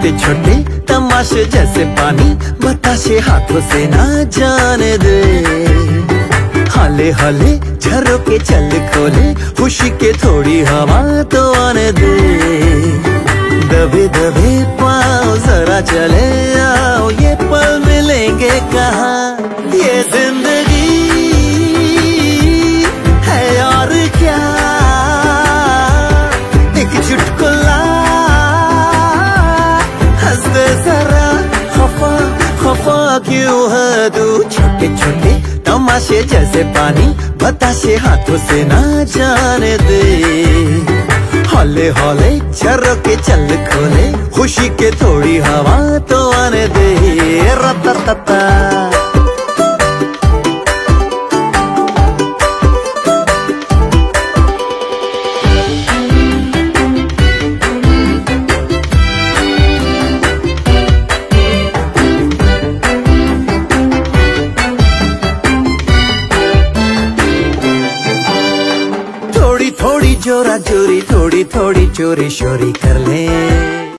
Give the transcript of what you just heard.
छोटे छोटे तमाशे जैसे पानी बताशे हाथों से ना जाने दे। हाले हाले झरोके चल खोले खुशी के थोड़ी हवा तो आने दे। दबे दबे पाँव जरा चले आओ ये पल मिलेंगे कहाँ। ये जिंदगी है और क्या एक चुटकुला हंस दे जरा खफा खफा क्यों है तू। छोटे छोटे तमाशे जैसे पानी बताशे हाथों से ना जाने दे। हौले हौले झरोके चल खोले खुशी के थोड़ी हवा तो आने दे। रततता थोड़ी थोड़ी जोरा जोरी थोड़ी थोड़ी चोरी शोरी कर ले।